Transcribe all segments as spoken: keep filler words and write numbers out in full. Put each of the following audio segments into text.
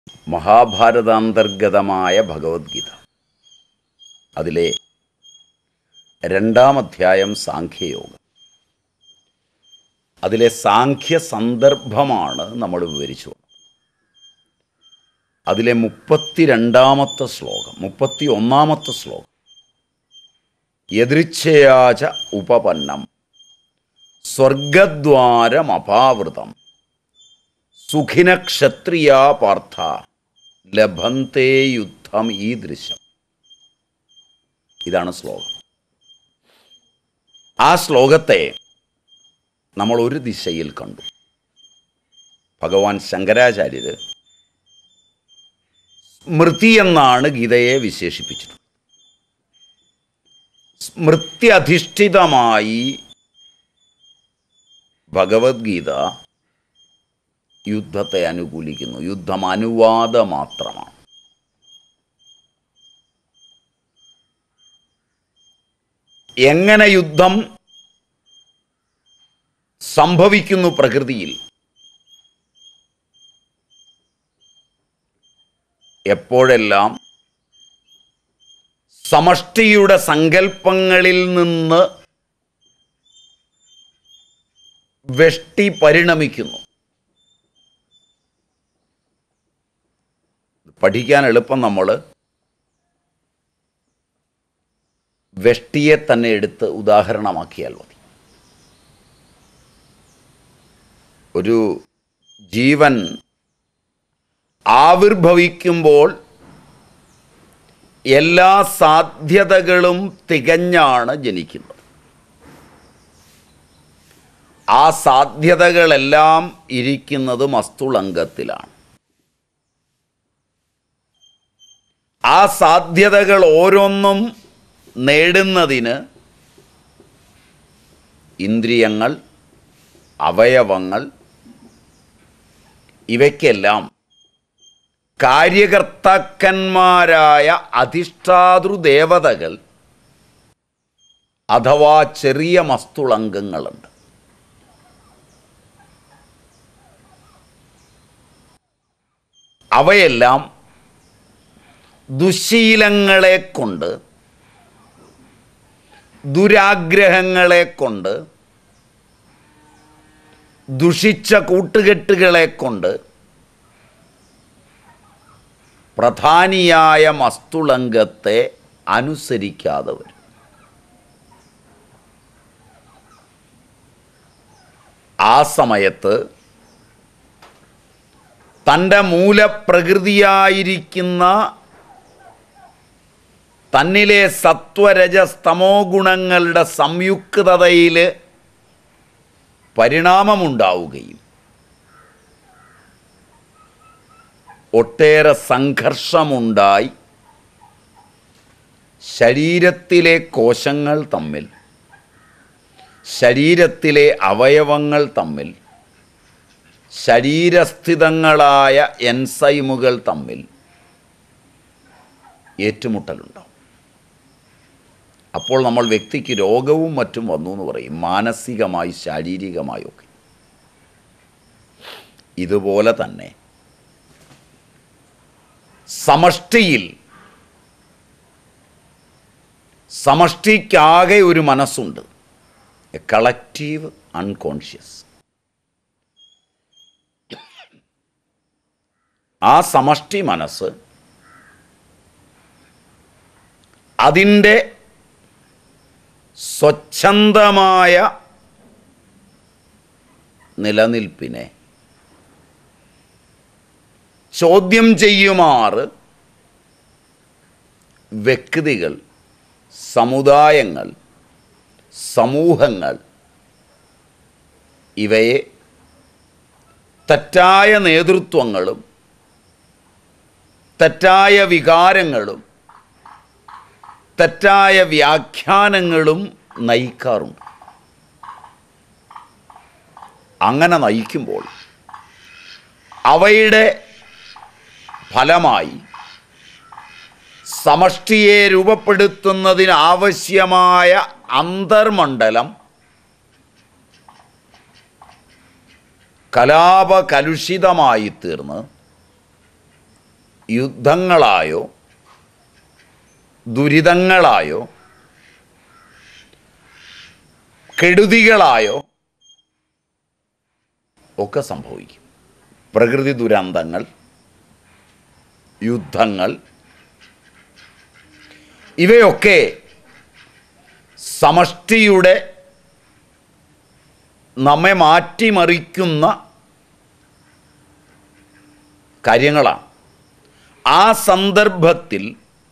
മഹാഭാരതാന്തർഗതമായ ഭഗവത്ഗീത. അതിലെ രണ്ടാം അധ്യായം സാഖ്യയോഗം. അതിലെ സാഖ്യ സന്ദർഭമാണ് നമ്മൾ വിവരിച്ചു. അതിലെ മുപ്പത്തി രണ്ടാമത്തെ ശ്ലോകം, മുപ്പത്തി ഒന്നാമത്തെ ശ്ലോകം, യദൃച്ഛയാച ഉപപന്നം സ്വർഗദ്വാരമപാവൃതം സുഖിന ക്ഷത്രിയാ പാർത്ഥ ലഭന്തേ യുദ്ധം ഈദൃശം. ഇതാണ് ശ്ലോകം. ആ ശ്ലോകത്തെ നമ്മൾ ഒരു ദിശയിൽ കണ്ടു. ഭഗവാൻ ശങ്കരാചാര്യര് സ്മൃതി എന്നാണ് ഗീതയെ വിശേഷിപ്പിച്ചത്. സ്മൃതി അധിഷ്ഠിതമായി ഭഗവത്ഗീത യുദ്ധത്തെ അനുകൂലിക്കുന്നു. യുദ്ധം അനുവാദ മാത്രമാണ്. എങ്ങനെ യുദ്ധം സംഭവിക്കുന്നു പ്രകൃതിയിൽ, എപ്പോഴെല്ലാം സമഷ്ടിയുടെ സങ്കല്പങ്ങളിൽ നിന്ന് വെഷ്ടി പരിണമിക്കുന്നു. പഠിക്കാൻ എളുപ്പം നമ്മൾ വെഷ്ടിയെ തന്നെ എടുത്ത് ഉദാഹരണമാക്കിയാൽ മതി. ഒരു ജീവൻ ആവിർഭവിക്കുമ്പോൾ എല്ലാ സാധ്യതകളും തികഞ്ഞാണ് ജനിക്കുന്നത്. ആ സാധ്യതകളെല്ലാം ഇരിക്കുന്നത് മസ്തുളങ്കത്തിലാണ്. ആ സാധ്യതകൾ ഓരോന്നും നേടുന്നതിന് ഇന്ദ്രിയങ്ങൾ, അവയവങ്ങൾ, ഇവയ്ക്കെല്ലാം കാര്യകർത്താക്കന്മാരായ അധിഷ്ഠാതൃദേവതകൾ അഥവാ ചെറിയ മസ്തുളങ്കങ്ങളുണ്ട്. അവയെല്ലാം ദുശീലങ്ങളെ കൊണ്ട്, ദുരാഗ്രഹങ്ങളെ കൊണ്ട്, ദുഷിച്ച കൂട്ടുകെട്ടുകളെ കൊണ്ട് പ്രധാനിയായ മസ്തുളങ്കത്തെ അനുസരിക്കാതെ വരും. ആ സമയത്ത് തൻ്റെ മൂലപ്രകൃതിയായിരിക്കുന്ന തന്നിലെ സത്വരജസ്തമോ ഗുണങ്ങളുടെ സംയുക്തതയിൽ പരിണാമമുണ്ടാവുകയും ഒട്ടേറെ സംഘർഷമുണ്ടായി ശരീരത്തിലെ കോശങ്ങൾ തമ്മിൽ, ശരീരത്തിലെ അവയവങ്ങൾ തമ്മിൽ, ശരീരസ്ഥിതങ്ങളായ എൻസൈമുകൾ തമ്മിൽ ഏറ്റുമുട്ടലുണ്ടാവും. അപ്പോൾ നമ്മൾ വ്യക്തിക്ക് രോഗവും മറ്റും വന്നു എന്ന് പറയും, മാനസികമായി ശാരീരികമായൊക്കെ. ഇതുപോലെ തന്നെ സമഷ്ടിയിൽ, സമഷ്ടിക്കാകെ ഒരു മനസ്സുണ്ട്, എ കളക്റ്റീവ് അൺകോൺഷ്യസ്. ആ സമഷ്ടി മനസ്സ് അതിൻ്റെ സ്വച്ഛന്തമായ നിലനിൽപ്പിനെ ചോദ്യം ചെയ്യുമാറ് വ്യക്തികൾ, സമുദായങ്ങൾ, സമൂഹങ്ങൾ ഇവയെ തെറ്റായ നേതൃത്വങ്ങളും തെറ്റായ വികാരങ്ങളും തെറ്റായ വ്യാഖ്യാനങ്ങളും നയിക്കാറുണ്ട്. അങ്ങനെ നയിക്കുമ്പോൾ അവയുടെ ഫലമായി സമഷ്ടിയെ രൂപപ്പെടുത്തുന്നതിനാവശ്യമായ അന്തർമണ്ഡലം കലാപകലുഷിതമായി തീർന്ന് യുദ്ധങ്ങളായോ ദുരിതങ്ങളായോ കെടുതികളായോ ഒക്കെ സംഭവിക്കും. പ്രകൃതി ദുരന്തങ്ങൾ, യുദ്ധങ്ങൾ, ഇവയൊക്കെ സമഷ്ടിയുടെ നമ്മെ മാറ്റിമറിക്കുന്ന കാര്യങ്ങളാണ്. ആ സന്ദർഭത്തിൽ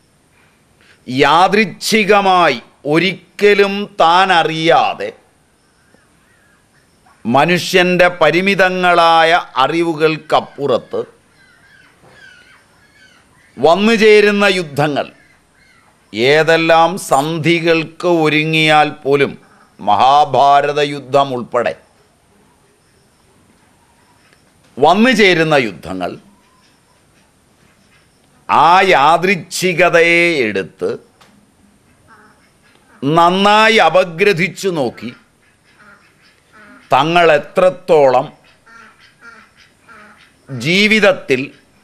യാദൃച്ഛികമായി ഒരിക്കലും താൻ അറിയാതെ മനുഷ്യൻ്റെ പരിമിതങ്ങളായ അറിവുകൾക്കപ്പുറത്ത് വന്നു ചേരുന്ന യുദ്ധങ്ങൾ, ഏതെല്ലാം സന്ധികൾക്ക് ഒരുങ്ങിയാൽ പോലും മഹാഭാരത യുദ്ധം ഉൾപ്പെടെ വന്നു ചേരുന്ന യുദ്ധങ്ങൾ ആ യാദൃച്ഛികതയെ എടുത്ത് നന്നായി അപഗ്രഥിച്ചു നോക്കി തങ്ങൾ എത്രത്തോളം ജീവിതത്തിൽ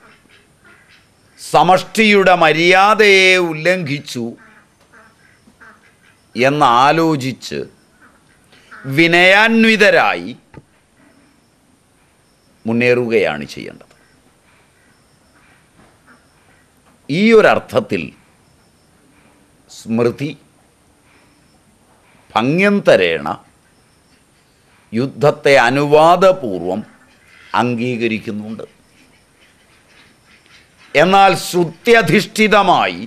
സമഷ്ടിയുടെ മര്യാദയെ ഉല്ലംഘിച്ചു എന്നാലോചിച്ച് വിനയാന്വിതരായി മുന്നേറുകയാണ് ചെയ്യേണ്ടത്. ഈ ഒരർത്ഥത്തിൽ സ്മൃതി ഭംഗ്യന്തരേണ യുദ്ധത്തെ അനുവാദപൂർവം അംഗീകരിക്കുന്നുണ്ട്. എന്നാൽ ശ്രുത്യധിഷ്ഠിതമായി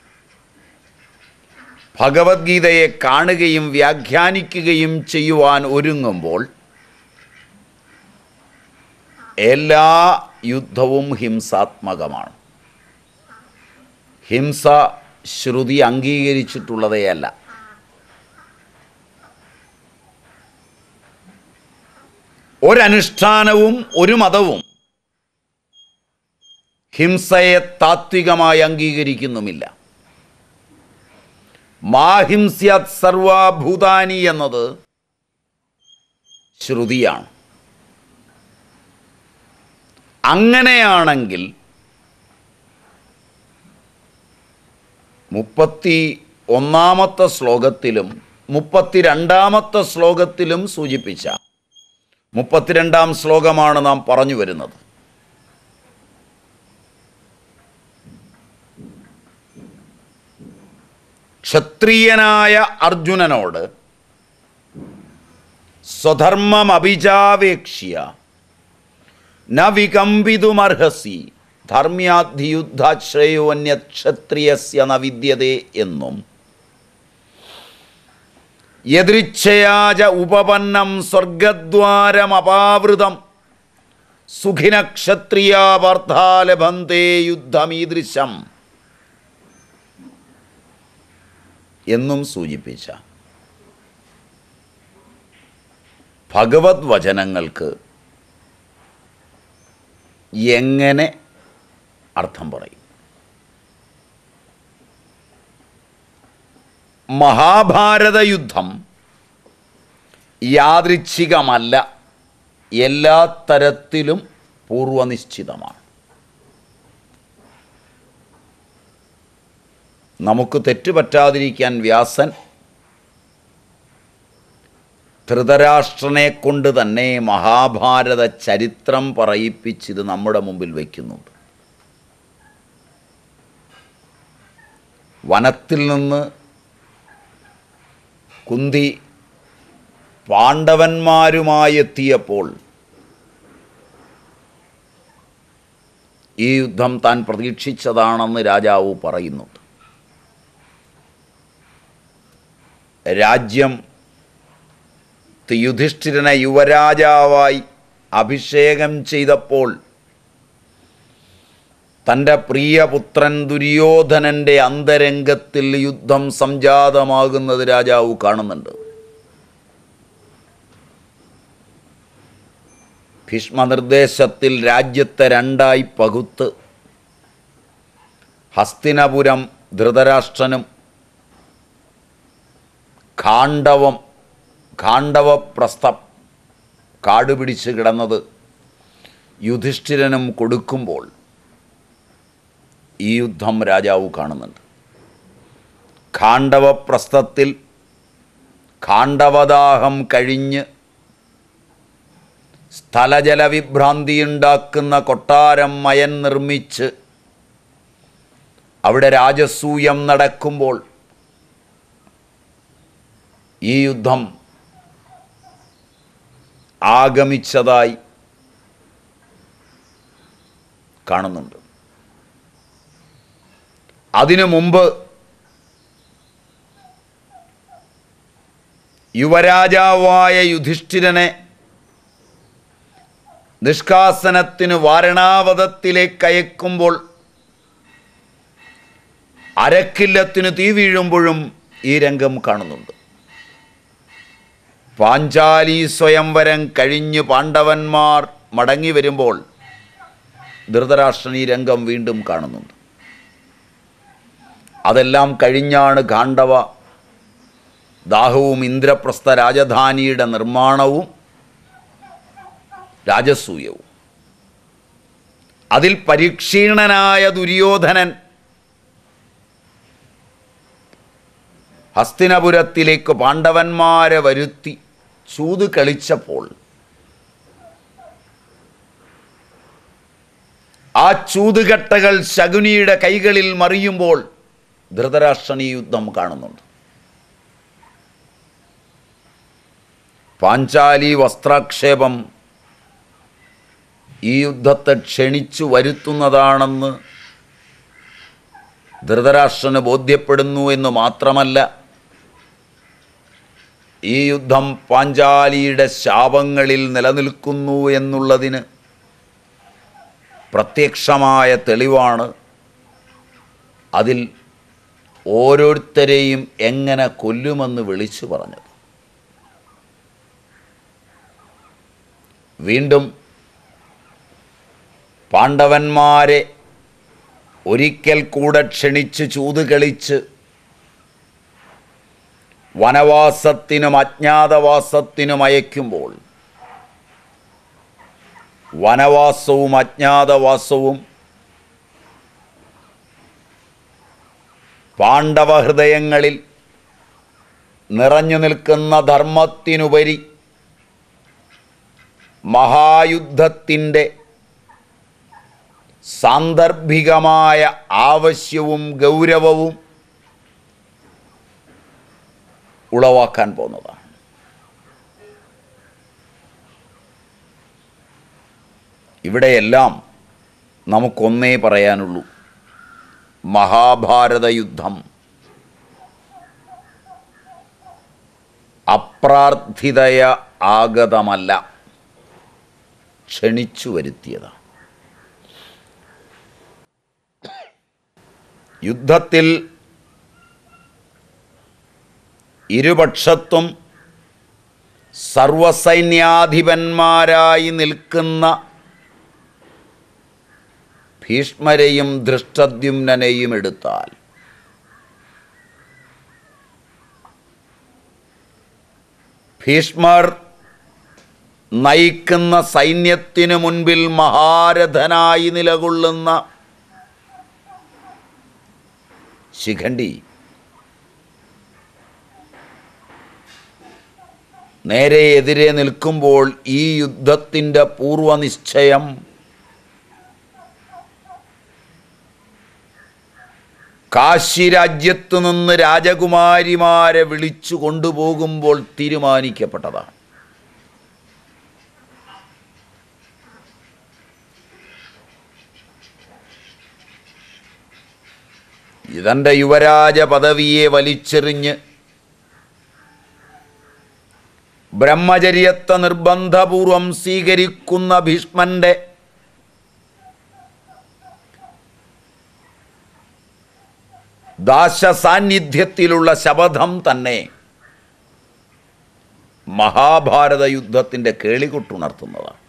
ഭഗവത്ഗീതയെ കാണുകയും വ്യാഖ്യാനിക്കുകയും ചെയ്യുവാൻ ഒരുങ്ങുമ്പോൾ എല്ലാ യുദ്ധവും ഹിംസാത്മകമാണ്. ഹിംസ ശ്രുതി അംഗീകരിച്ചിട്ടുള്ളതേയല്ല. ഒരനുഷ്ഠാനവും ഒരു മതവും ഹിംസയെ താത്വികമായി അംഗീകരിക്കുന്നുമില്ല. മാഹിംസ്യാത് സർവഭൂതാനി എന്നത് ശ്രുതിയാണ്. അങ്ങനെയാണെങ്കിൽ മുപ്പത്തി ഒന്നാമത്തെ ശ്ലോകത്തിലും മുപ്പത്തിരണ്ടാമത്തെ ശ്ലോകത്തിലും സൂചിപ്പിച്ച മുപ്പത്തിരണ്ടാം ശ്ലോകമാണ് നാം പറഞ്ഞു വരുന്നത്. ക്ഷത്രിയനായ അർജുനനോട് സ്വധർമ്മമഭിചാവേക്ഷ്യ ന വികമ്പിതുമർഹസി ധർമ്മ്യാധിയുദ്ധാശ്രയോന്യക്ഷത്രിയസ്യ ന വിദ്യതേ എന്നും യദൃച്ഛയാച ഉപപന്നം സ്വർഗദ്വാരമപാവൃതം സുഖിന ക്ഷത്രിയാ വാർത്താലഭന്തേ യുദ്ധമീദൃശം എന്നും സൂചിപ്പിച്ച ഭഗവത് വചനങ്ങൾക്ക് എങ്ങനെ അർത്ഥം പറയും? മഹാഭാരത യുദ്ധം യാദൃച്ഛികമല്ല, എല്ലാ തരത്തിലും പൂർവനിശ്ചിതമാണ്. നമുക്ക് തെറ്റുപറ്റാതിരിക്കാൻ വ്യാസൻ ധൃതരാഷ്ട്രനെ കൊണ്ട് തന്നെ മഹാഭാരത ചരിത്രം പറയിപ്പിച്ചിത് നമ്മുടെ മുമ്പിൽ വയ്ക്കുന്നുണ്ട്. വനത്തിൽ നിന്ന് കുന്തി പാണ്ഡവന്മാരുമായി എത്തിയപ്പോൾ ഈ യുദ്ധം താൻ പ്രതീക്ഷിച്ചതാണെന്ന് രാജാവ് പറയുന്നുണ്ട്. രാജ്യം യുധിഷ്ഠിരനെ യുവരാജാവായി അഭിഷേകം ചെയ്തപ്പോൾ തൻ്റെ പ്രിയപുത്രൻ ദുര്യോധനൻ്റെ അന്തരംഗത്തിൽ യുദ്ധം സംജാതമാകുന്നത് രാജാവ് കാണുന്നുണ്ട്. ഭീഷ്മനിർദ്ദേശത്തിൽ രാജ്യത്തെ രണ്ടായി പകുത്ത് ഹസ്തിനപുരം ധൃതരാഷ്ട്രനും ഖാണ്ഡവം ഖാണ്ഡവപ്രസ്ഥം കാടുപിടിച്ച് കിടന്നത് യുധിഷ്ഠിരനും കൊടുക്കുമ്പോൾ ഈ യുദ്ധം രാജാവ് കാണുന്നുണ്ട്. ഖാണ്ഡവപ്രസ്ഥത്തിൽ ഖാണ്ഡവദാഹം കഴിഞ്ഞ് സ്ഥലജലവിഭ്രാന്തിയുണ്ടാക്കുന്ന കൊട്ടാരം മയൻ നിർമ്മിച്ച് അവിടെ രാജസൂയം നടക്കുമ്പോൾ ഈ യുദ്ധം ആഗമിച്ചതായി കാണുന്നുണ്ട്. അതിനു മുമ്പ് യുവരാജാവായ യുധിഷ്ഠിരനെ നിഷ്കാസനത്തിന് വാരണാവതത്തിലേക്ക് അയക്കുമ്പോൾ അരക്കില്ലത്തിന് തീ വീഴുമ്പോഴും ഈ രംഗം കാണുന്നുണ്ട്. പാഞ്ചാലി സ്വയംവരം കഴിഞ്ഞ് പാണ്ഡവന്മാർ മടങ്ങി വരുമ്പോൾ ധൃതരാഷ്ട്രൻ ഈ രംഗം വീണ്ടും കാണുന്നുണ്ട്. അതെല്ലാം കഴിഞ്ഞാണ് ഖാണ്ഡവ ദാഹവും ഇന്ദ്രപ്രസ്ഥ രാജധാനിയുടെ നിർമ്മാണവും രാജസൂയവും. അതിൽ പരിക്ഷീണനായ ദുര്യോധനൻ ഹസ്തിനപുരത്തിലേക്ക് പാണ്ഡവന്മാരെ വരുത്തി ചൂത് കളിച്ചപ്പോൾ ആ ചൂതുകട്ടകൾ ശകുനിയുടെ കൈകളിൽ മറിയുമ്പോൾ ധൃതരാഷ്ട്രൻ ഈ യുദ്ധം കാണുന്നുണ്ട്. പാഞ്ചാലി വസ്ത്രാക്ഷേപം ഈ യുദ്ധത്തെ ക്ഷണിച്ചു വരുത്തുന്നതാണെന്ന് ധൃതരാഷ്ട്രന് ബോധ്യപ്പെടുന്നു എന്ന് മാത്രമല്ല, ഈ യുദ്ധം പാഞ്ചാലിയുടെ ശാപങ്ങളിൽ നിലനിൽക്കുന്നു എന്നുള്ളതിന് പ്രത്യക്ഷമായ തെളിവാണ് അതിൽ ഓരോരുത്തരെയും എങ്ങനെ കൊല്ലുമെന്ന് വിളിച്ചു പറഞ്ഞത്. വീണ്ടും പാണ്ഡവന്മാരെ ഒരിക്കൽ കൂടെ ക്ഷണിച്ച് ചൂത് കളിച്ച് വനവാസത്തിനും അജ്ഞാതവാസത്തിനും അയക്കുമ്പോൾ വനവാസവും അജ്ഞാതവാസവും പാണ്ഡവഹൃദയങ്ങളിൽ നിറഞ്ഞു നിൽക്കുന്ന ധർമ്മത്തിനുപരി മഹായുദ്ധത്തിൻ്റെ സാന്ദർഭികമായ ആവശ്യവും ഗൗരവവും ഉളവാക്കാൻ പോകുന്നതാണ്. ഇവിടെയെല്ലാം നമുക്കൊന്നേ പറയാനുള്ളൂ, മഹാഭാരത യുദ്ധം അപ്രാർത്ഥിതയ ആഗതമല്ല, ക്ഷണിച്ചു വരുത്തിയതാണ്. യുദ്ധത്തിൽ ഇരുപക്ഷത്തും സർവസൈന്യാധിപന്മാരായി നിൽക്കുന്ന ഭീഷ്മരെയും ധൃഷ്ടദ്യുമ്നനെയും എടുത്താൽ ഭീഷ്മർ നയിക്കുന്ന സൈന്യത്തിനു മുൻപിൽ മഹാരഥനായി നിലകൊള്ളുന്ന ശിഖണ്ഡി നേരെ എതിരെ നിൽക്കുമ്പോൾ ഈ യുദ്ധത്തിൻ്റെ പൂർവനിശ്ചയം കാശി രാജ്യത്തു നിന്ന് രാജകുമാരിമാരെ വിളിച്ചു കൊണ്ടുപോകുമ്പോൾ തീരുമാനിക്കപ്പെട്ടതാണ്. ഇതൻ്റെ യുവരാജ പദവിയെ വലിച്ചെറിഞ്ഞ് ബ്രഹ്മചര്യത്തെ നിർബന്ധപൂർവം സ്വീകരിക്കുന്ന ഭീഷ്മന്റെ ദാശസാന്നിധ്യത്തിലുള്ള ശപഥം തന്നെ മഹാഭാരത യുദ്ധത്തിൻ്റെ കേളികൊട്ടുണർത്തുന്നതാണ്.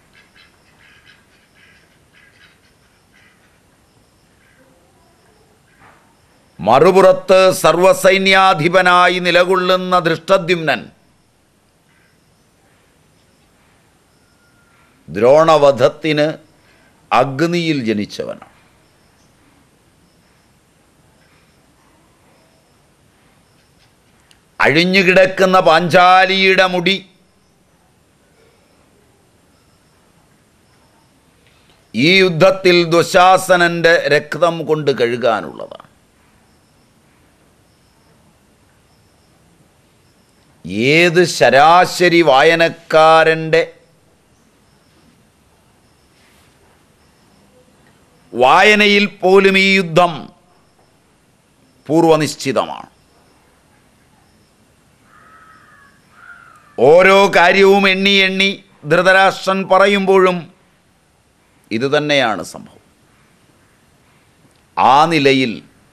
മറുപുറത്ത് സർവസൈന്യാധിപനായി നിലകൊള്ളുന്ന ധൃഷ്ടദ്യുമ്നൻ ദ്രോണവധത്തിന് അഗ്നിയിൽ ജനിച്ചവനാണ്. അഴിഞ്ഞുകിടക്കുന്ന പാഞ്ചാലിയുടെ മുടി ഈ യുദ്ധത്തിൽ ദുശാസനൻ്റെ രക്തം കൊണ്ട് കഴുകാനുള്ളതാണ്. ഏത് ശരാശരി വായനക്കാരൻ്റെ വായനയിൽ പോലും ഈ യുദ്ധം പൂർവനിശ്ചിതമാണ്. ഓരോ കാര്യവും എണ്ണി എണ്ണി ധൃതരാഷ്ട്രൻ പറയുമ്പോഴും ഇതുതന്നെയാണ് സംഭവം. ആ നിലയിൽ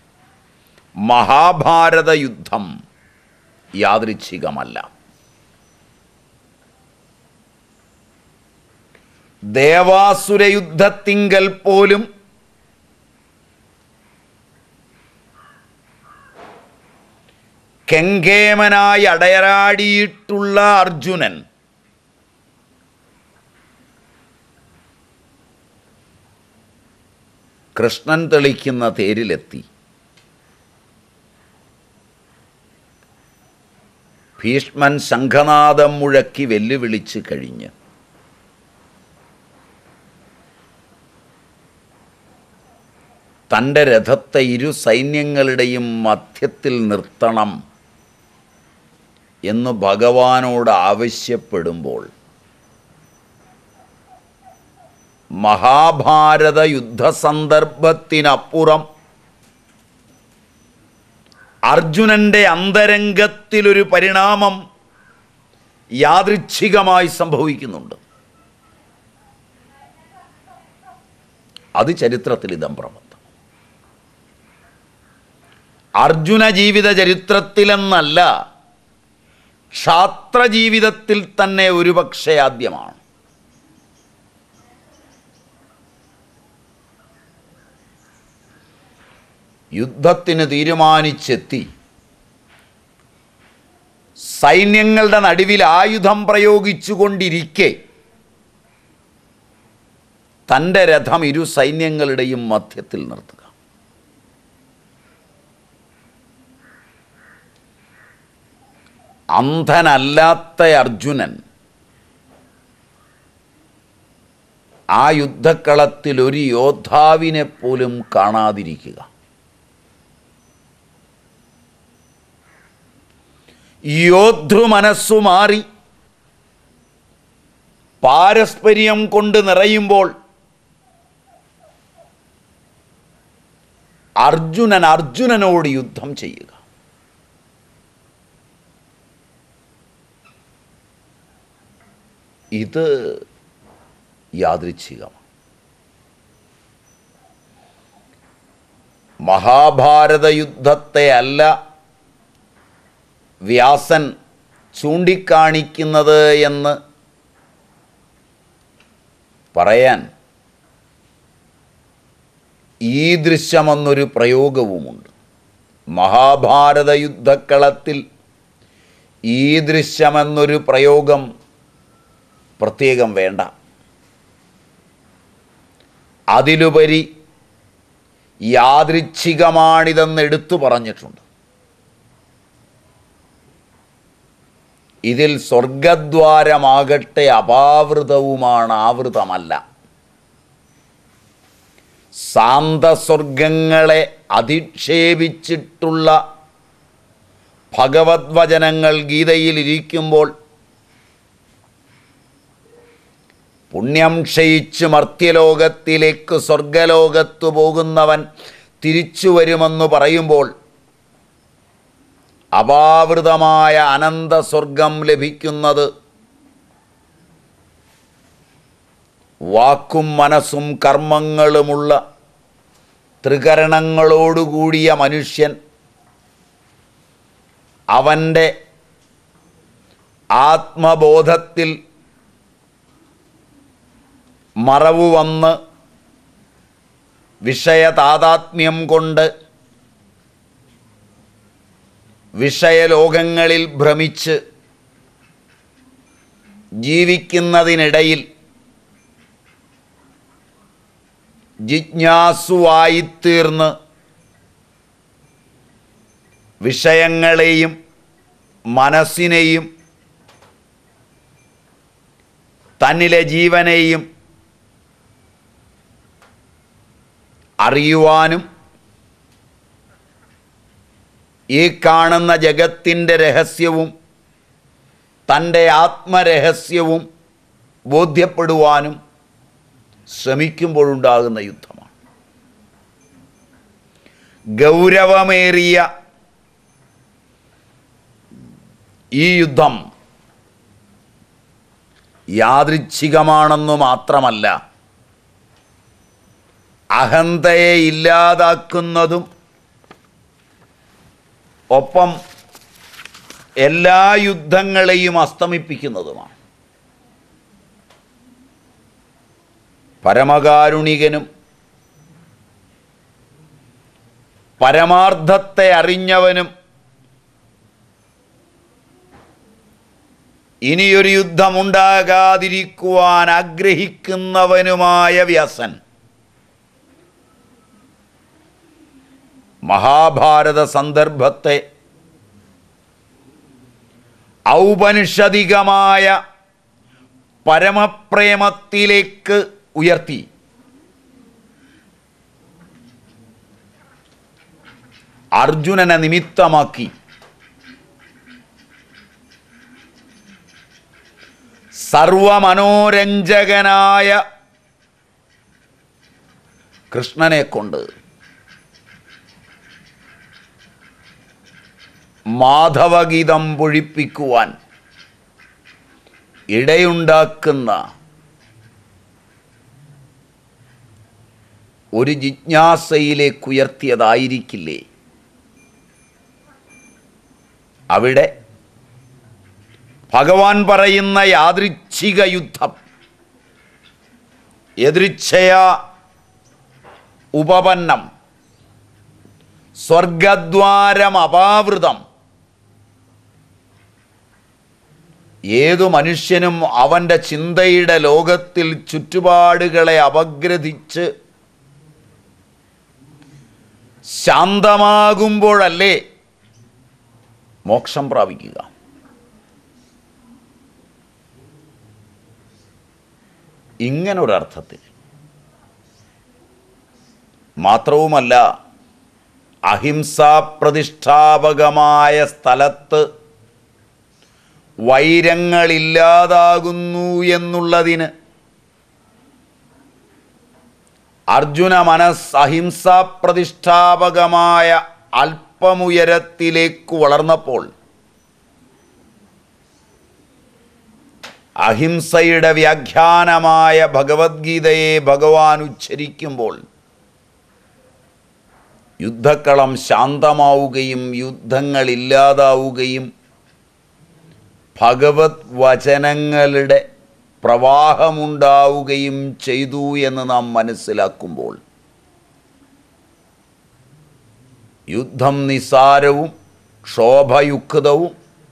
മഹാഭാരത യുദ്ധം യാദൃച്ഛികമല്ല. ദേവാസുര യുദ്ധത്തിങ്കൽ പോലും കെങ്കേമനായി അടയറാടിയിട്ടുള്ള അർജുനൻ കൃഷ്ണൻ തെളിക്കുന്ന തേരിലെത്തി. ഭീഷ്മൻ ശംഖനാദം മുഴക്കി വെല്ലുവിളിച്ച് കഴിഞ്ഞ് തൻ്റെ രഥത്തെ ഇരു സൈന്യങ്ങളുടെയും മധ്യത്തിൽ നിർത്തണം എന്ന് ഭഗവാനോട് ആവശ്യപ്പെടുമ്പോൾ മഹാഭാരത യുദ്ധസന്ദർഭത്തിനപ്പുറം അർജുനൻ്റെ അന്തരംഗത്തിലൊരു പരിണാമം യാദൃച്ഛികമായി സംഭവിക്കുന്നുണ്ട്. അത് ചരിത്രത്തിൽ ഇതം പ്രബന്ധം. അർജുന ജീവിത ചരിത്രത്തിലെന്നല്ല, ക്ഷാത്ര ജീവിതത്തിൽ തന്നെ ഒരുപക്ഷെ ആദ്യമാണ്. യുദ്ധത്തിന് തീരുമാനിച്ചെത്തി സൈന്യങ്ങളുടെ നടുവിൽ ആയുധം പ്രയോഗിച്ചുകൊണ്ടിരിക്കെ തൻ്റെ രഥം ഇരു സൈന്യങ്ങളുടെയും മധ്യത്തിൽ നിർത്തുക. അന്ധനല്ലാത്ത അർജുനൻ ആ യുദ്ധക്കളത്തിൽ ഒരു യോദ്ധാവിനെ പോലും കാണാതിരിക്കുക, യോദ്ധൃ മനസ്സു മാറി പാരസ്പര്യം കൊണ്ട് നിറയുമ്പോൾ അർജുനൻ അർജുനനോട് യുദ്ധം ചെയ്യുക. ഇത് യാദൃച്ഛികമാണ്. മഹാഭാരത യുദ്ധത്തെ അല്ല വ്യാസൻ ചൂണ്ടിക്കാണിക്കുന്നത് എന്ന് പറയാൻ ഈ ദൃശ്യമെന്നൊരു പ്രയോഗവുമുണ്ട്. മഹാഭാരത യുദ്ധക്കളത്തിൽ ഈ ദൃശ്യമെന്നൊരു പ്രയോഗം പ്രത്യേകം വേണ്ട. അതിലുപരി യാദൃച്ഛികമാണിതെന്ന് എടുത്തു പറഞ്ഞിട്ടുണ്ട്. ഇതിൽ സ്വർഗദ്വാരമാകട്ടെ അപാവൃതവുമാണ്, ആവൃതമല്ല. സാന്തസ്വർഗങ്ങളെ അധിക്ഷേപിച്ചിട്ടുള്ള ഭഗവത് വചനങ്ങൾ ഗീതയിലിരിക്കുമ്പോൾ പുണ്യം ക്ഷയിച്ച് മർത്യലോകത്തിലേക്ക് സ്വർഗലോകത്തു പോകുന്നവൻ തിരിച്ചു വരുമെന്ന് പറയുമ്പോൾ അപാവൃതമായ അനന്തസ്വർഗം ലഭിക്കുന്നത് വാക്കും മനസ്സും കർമ്മങ്ങളുമുള്ള ത്രികരണങ്ങളോടുകൂടിയ മനുഷ്യൻ അവൻ്റെ ആത്മബോധത്തിൽ മറവു വന്ന് വിഷയതാതാത്മ്യം കൊണ്ട് വിഷയലോകങ്ങളിൽ ഭ്രമിച്ച് ജീവിക്കുന്നതിനിടയിൽ ജിജ്ഞാസുവായിത്തീർന്ന് വിഷയങ്ങളെയും മനസ്സിനെയും തന്നിലെ ജീവനെയും അറിയുവാനും ഈ കാണുന്ന ജഗത്തിൻ്റെ രഹസ്യവും തൻ്റെ ആത്മരഹസ്യവും ബോധ്യപ്പെടുവാനും ശ്രമിക്കുമ്പോഴുണ്ടാകുന്ന യുദ്ധമാണ്. ഗൗരവമേറിയ ഈ യുദ്ധം യാദൃച്ഛികമാണെന്നു മാത്രമല്ല, അഹന്തയെ ഇല്ലാതാക്കുന്നതും ഒപ്പം എല്ലാ യുദ്ധങ്ങളെയും അസ്തമിപ്പിക്കുന്നതുമാണ്. പരമകാരുണികനും പരമാർത്ഥത്തെ അറിഞ്ഞവനും ഇനിയൊരു യുദ്ധമുണ്ടാകാതിരിക്കുവാൻ ആഗ്രഹിക്കുന്നവനുമായ വ്യാസൻ മഹാഭാരത സന്ദർഭത്തെ ഔപനിഷദികമായ പരമപ്രേമത്തിലേക്ക് ഉയർത്തി അർജുനനെ നിമിത്തമാക്കി സർവമനോരഞ്ജകനായ കൃഷ്ണനെ കൊണ്ട് മാധവഗീതം പൊഴിപ്പിക്കുവാൻ ഇടയുണ്ടാക്കുന്ന ഒരു ജിജ്ഞാസയിലേക്കുയർത്തിയതായിരിക്കില്ലേ അവിടെ ഭഗവാൻ പറയുന്ന യാദൃച്ഛിക യുദ്ധം, യദൃച്ഛയാ ഉപപന്നം, സ്വർഗദ്വാരം അപാവൃതം, ഏതു മനുഷ്യനും അവൻ്റെ ചിന്തയുടെ ലോകത്തിൽ ചുറ്റുപാടുകളെ അപഗ്രഥിച്ച് ശാന്തമാകുമ്പോഴല്ലേ മോക്ഷം പ്രാപിക്കുക. ഇങ്ങനൊരർത്ഥത്തിൽ മാത്രവുമല്ല, അഹിംസാപ്രതിഷ്ഠാപകമായ സ്ഥലത്ത് വൈരങ്ങളില്ലാതാകുന്നു എന്നുള്ളതിന് അർജുന മനസ്സ് അഹിംസാപ്രതിഷ്ഠാപകമായ അല്പമുയരത്തിലേക്ക് വളർന്നപ്പോൾ അഹിംസയുടെ വ്യാഖ്യാനമായ ഭഗവത്ഗീതയെ ഭഗവാൻ ഉച്ചരിക്കുമ്പോൾ യുദ്ധക്കളം ശാന്തമാവുകയും യുദ്ധങ്ങളില്ലാതാവുകയും ഭഗവത് വചനങ്ങളുടെ പ്രവാഹമുണ്ടാവുകയും ചെയ്തു എന്ന് നാം മനസ്സിലാക്കുമ്പോൾ യുദ്ധം നിസ്സാരവും ക്ഷോഭയുക്തവും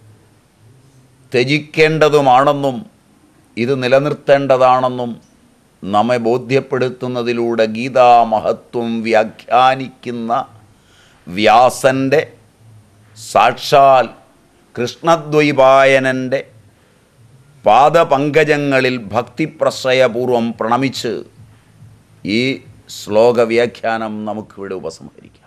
ത്യജിക്കേണ്ടതുമാണെന്നും ഇത് നിലനിർത്തേണ്ടതാണെന്നും നമ്മെ ബോധ്യപ്പെടുത്തുന്നതിലൂടെ ഗീതാമഹത്വം വ്യാഖ്യാനിക്കുന്ന വ്യാസൻ്റെ സാക്ഷാൽ കൃഷ്ണദ്വൈപായനൻ്റെ പാദപങ്കജങ്ങളിൽ ഭക്തിപ്രശ്രയപൂർവം പ്രണമിച്ച് ഈ ശ്ലോക വ്യാഖ്യാനം നമുക്കിവിടെ ഉപസംഹരിക്കാം.